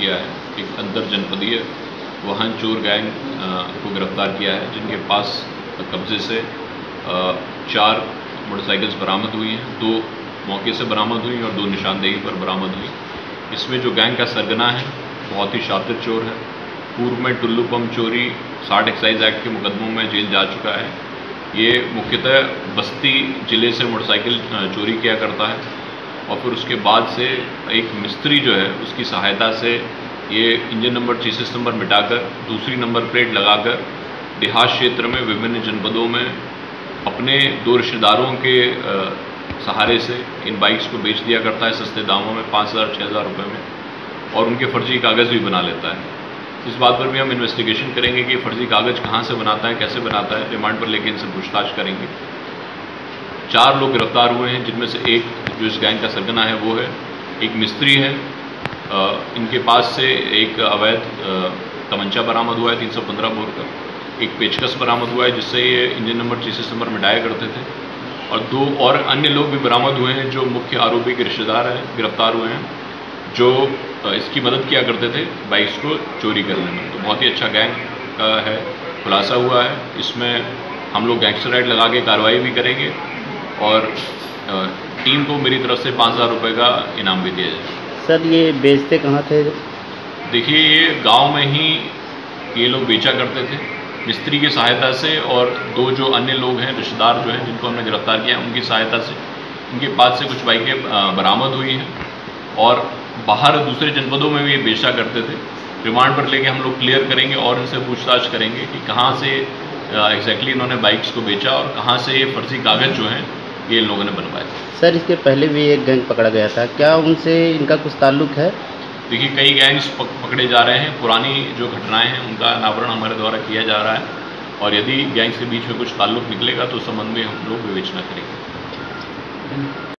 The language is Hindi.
किया है। एक अंतर जनपदीय वाहन चोर गैंग को गिरफ्तार किया है, जिनके पास कब्जे से 4 मोटरसाइकिल्स बरामद हुई हैं, 2 मौके से बरामद हुई और 2 निशानदेही पर बरामद हुई। इसमें जो गैंग का सरगना है बहुत ही शातिर चोर है। पूर्व में टुल्लू पंप चोरी 60 एक्साइज एक्ट के मुकदमों में जेल जा चुका है। ये मुख्यतः बस्ती ज़िले से मोटरसाइकिल चोरी किया करता है और फिर उसके बाद से एक मिस्त्री जो है उसकी सहायता से ये इंजन नंबर, चेसिस नंबर मिटाकर दूसरी नंबर प्लेट लगाकर देहात क्षेत्र में विभिन्न जनपदों में अपने 2 रिश्तेदारों के सहारे से इन बाइक्स को बेच दिया करता है सस्ते दामों में, 5,000-6,000 रुपये में, और उनके फर्जी कागज़ भी बना लेता है। इस बात पर भी हम इन्वेस्टिगेशन करेंगे कि फर्जी कागज़ कहाँ से बनाता है, कैसे बनाता है। रिमांड पर लेके इनसे पूछताछ करेंगे। 4 लोग गिरफ्तार हुए हैं, जिनमें से एक जो इस गैंग का सरगना है वो है, एक मिस्त्री है। इनके पास से एक अवैध तमंचा बरामद हुआ है 315 बोर का, एक पेचकस बरामद हुआ है जिससे ये इंजन नंबर, चेसिस नंबर मिटाया करते थे, और 2 और अन्य लोग भी बरामद हुए हैं जो मुख्य आरोपी के रिश्तेदार हैं, गिरफ्तार हुए हैं, जो इसकी मदद किया करते थे बाइक्स को चोरी करने में। तो बहुत ही अच्छा गैंग का है, खुलासा हुआ है। इसमें हम लोग गैंगस्टर राइड लगा के कार्रवाई भी करेंगे और टीम को मेरी तरफ से 5,000 रुपये का इनाम भी दिया जाएगा। सर ये बेचते कहाँ थे? देखिए, ये गांव में ही ये लोग बेचा करते थे मिस्त्री की सहायता से, और 2 जो अन्य लोग हैं रिश्तेदार जो हैं जिनको हमने गिरफ्तार किया उनकी सहायता से उनके पास से कुछ बाइकें बरामद हुई हैं और बाहर दूसरे जनपदों में भी ये बेचा करते थे। रिमांड पर लेके हम लोग क्लियर करेंगे और इनसे पूछताछ करेंगे कि कहाँ से एग्जैक्टली इन्होंने बाइक्स को बेचा और कहाँ से ये फर्जी कागज़ जो हैं ये इन लोगों ने बनवाए। सर इसके पहले भी एक गैंग पकड़ा गया था, क्या उनसे इनका कुछ ताल्लुक है? देखिए, कई गैंग्स पकड़े जा रहे हैं। पुरानी जो घटनाएं हैं उनका अनावरण हमारे द्वारा किया जा रहा है और यदि गैंग्स के बीच में कुछ ताल्लुक निकलेगा तो उस संबंध में हम लोग विवेचना करेंगे।